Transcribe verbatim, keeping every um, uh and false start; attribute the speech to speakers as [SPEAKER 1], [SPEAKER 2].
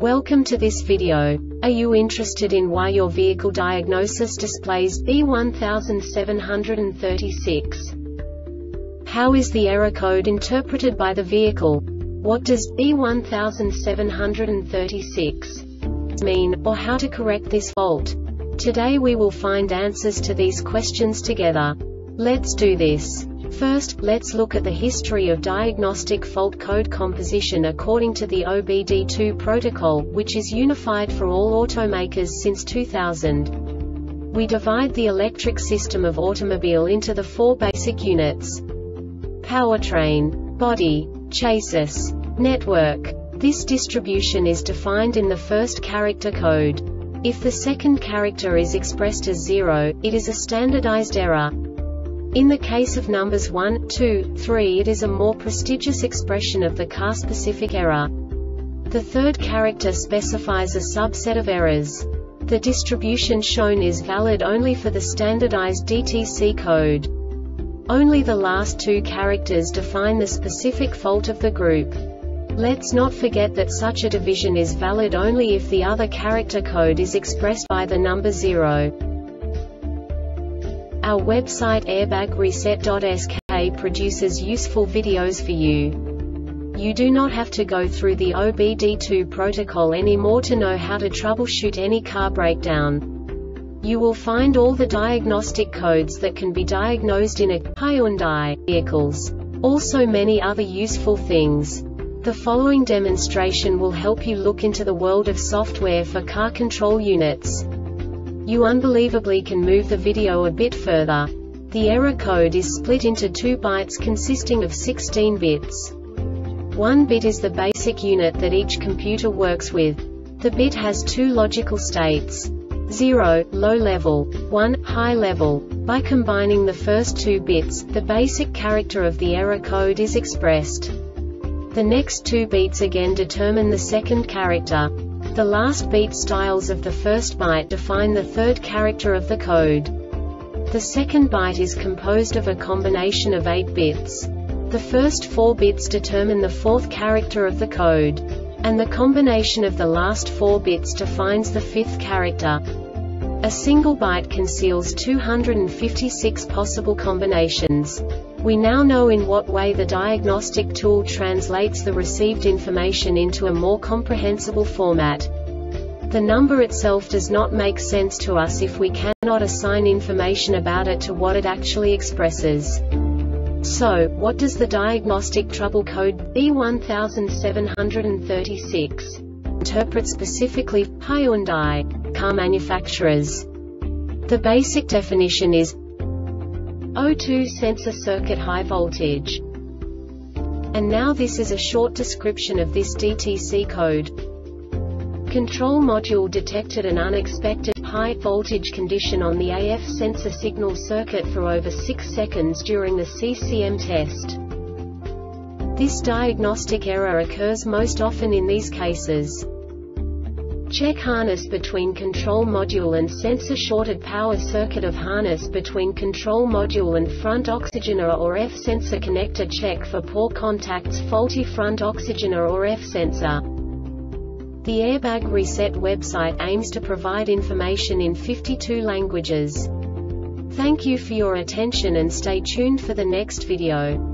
[SPEAKER 1] Welcome to this video. Are you interested in why your vehicle diagnosis displays B one seven three six? How is the error code interpreted by the vehicle? What does B one seven three six mean, or how to correct this fault? Today we will find answers to these questions together. Let's do this. First, let's look at the history of diagnostic fault code composition according to the O B D two protocol, which is unified for all automakers since two thousand. We divide the electric system of automobile into the four basic units: powertrain, body, chassis, network. This distribution is defined in the first character code. If the second character is expressed as zero, it is a standardized error. In the case of numbers one, two, three, it is a more prestigious expression of the car-specific error. The third character specifies a subset of errors. The distribution shown is valid only for the standardized D T C code. Only the last two characters define the specific fault of the group. Let's not forget that such a division is valid only if the other character code is expressed by the number zero. Our website airbag reset dot S K produces useful videos for you. You do not have to go through the O B D two protocol anymore to know how to troubleshoot any car breakdown. You will find all the diagnostic codes that can be diagnosed in a Hyundai vehicles. Also many other useful things. The following demonstration will help you look into the world of software for car control units. You unbelievably can move the video a bit further. The error code is split into two bytes consisting of sixteen bits. One bit is the basic unit that each computer works with. The bit has two logical states: zero, low level, one, high level. By combining the first two bits, the basic character of the error code is expressed. The next two bits again determine the second character. The last beat styles of the first byte define the third character of the code. The second byte is composed of a combination of eight bits. The first four bits determine the fourth character of the code. And the combination of the last four bits defines the fifth character. A single byte conceals two hundred fifty-six possible combinations. We now know in what way the diagnostic tool translates the received information into a more comprehensible format. The number itself does not make sense to us if we cannot assign information about it to what it actually expresses. So, what does the diagnostic trouble code B one seven three six interpret specifically for Hyundai car manufacturers? The basic definition is O two sensor circuit high voltage. And now this is a short description of this D T C code. Control module detected an unexpected high voltage condition on the A F sensor signal circuit for over six seconds during the C C M test. This diagnostic error occurs most often in these cases: check harness between control module and sensor, shorted power circuit of harness between control module and front oxygener or F sensor connector, check for poor contacts, faulty front oxygener or F sensor. The Airbag Reset website aims to provide information in fifty-two languages. Thank you for your attention and stay tuned for the next video.